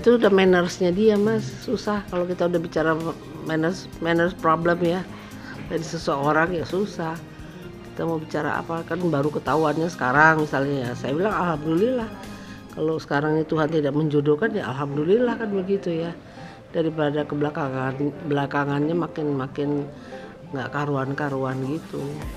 itu udah mannersnya dia Mas, susah kalau kita udah bicara manners problem ya dari seseorang ya susah. Kita mau bicara apa kan baru ketahuannya sekarang misalnya ya. Saya bilang alhamdulillah kalau sekarang ini Tuhan tidak menjodohkan ya alhamdulillah kan begitu ya, daripada belakangannya makin nggak karuan gitu.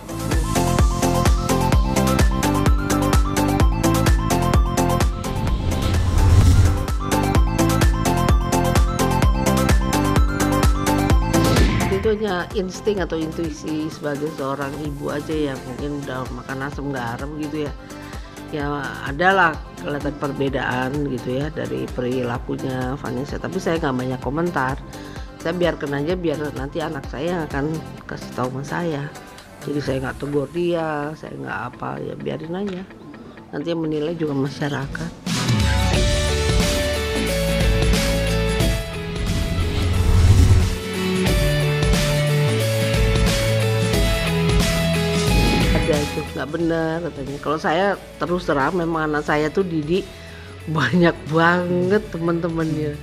Itu hanya insting atau intuisi sebagai seorang ibu aja ya, mungkin udah makan asam garam gitu ya. Ya adalah kelihatan perbedaan gitu ya dari perilakunya Vanessa, tapi saya nggak banyak komentar. Saya biarkan aja, biar nanti anak saya akan kasih tahu sama saya. Jadi saya nggak tegur dia, saya nggak apa, ya biarin aja. Nanti yang menilai juga masyarakat. Ada itu nggak benar katanya. Kalau saya terus terang memang anak saya tuh didik banyak banget teman-temannya.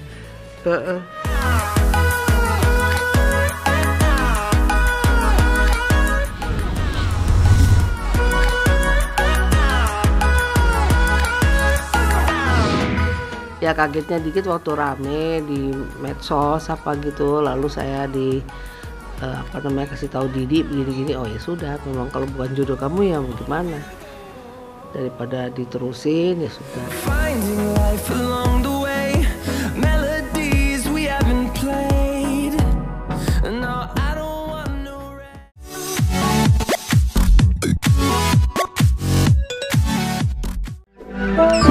Ya kagetnya dikit waktu rame di medsos apa gitu, lalu saya kasih tahu Didi begini-gini. Oh ya sudah, memang kalau bukan jodoh kamu ya gimana, daripada diterusin ya sudah. Finding life along the way, melodies we haven't played. No, I don't want no